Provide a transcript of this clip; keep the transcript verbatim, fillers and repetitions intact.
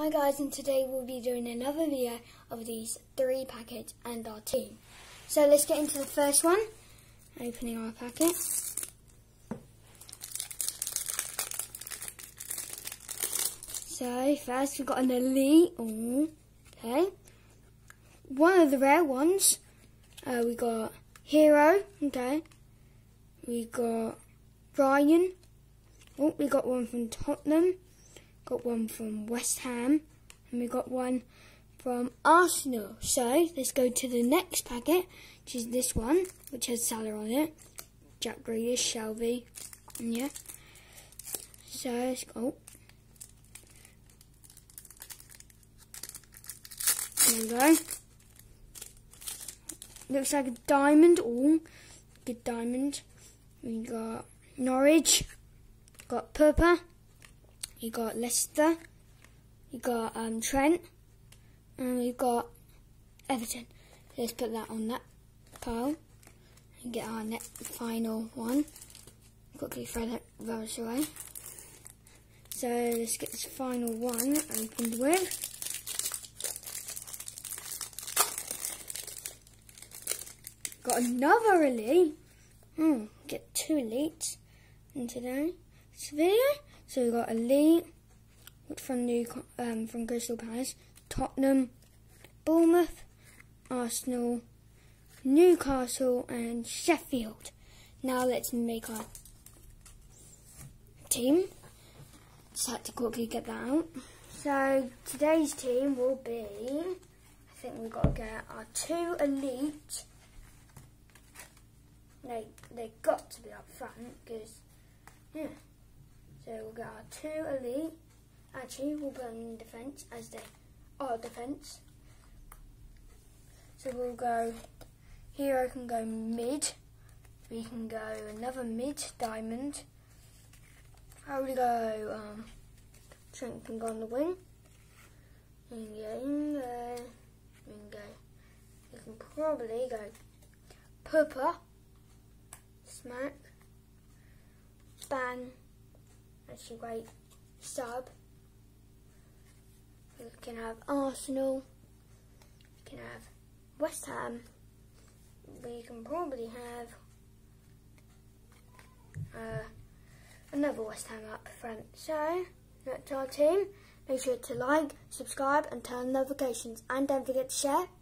Hi guys, and today we'll be doing another video of these three packets and our team. So let's get into the first one. Opening our packet. So first we've got an elite. Ooh, okay. One of the rare ones. Uh, we got Hero. Okay. We got Ryan. Oh, we got one from Tottenham. Got one from West Ham, and we got one from Arsenal. So let's go to the next packet, which is this one, which has Salah on it. Jack Grealish, Shelby, and yeah. So let's go. There we go. Looks like a diamond. Oh, good diamond. We got Norwich. Got Purple. You got Leicester, you got um, Trent, and we've got Everton. Let's put that on that pile and get our next final one. Quickly throw that rubbish away. So let's get this final one opened with. Got another elite. Oh, get two elites in today's video. So we've got Elite from New um, from Crystal Palace, Tottenham, Bournemouth, Arsenal, Newcastle, and Sheffield. Now let's make our team. Just had to quickly get that out. So today's team will be, I think we've got to get our two Elite. They they got to be up front because yeah. So we'll get our two elite. Actually, we'll put them in defence as they are defence. So we'll go. Hero can go mid. We can go another mid diamond. How would we go? Um, Trent can go on the wing. We can go in there. We can go. We can probably go Purple, Smack, Ban. Actually, wait, sub. We can have Arsenal. We can have West Ham. We can probably have uh, another West Ham up front. So that's our team. Make sure to like, subscribe, and turn on notifications. And don't forget to share.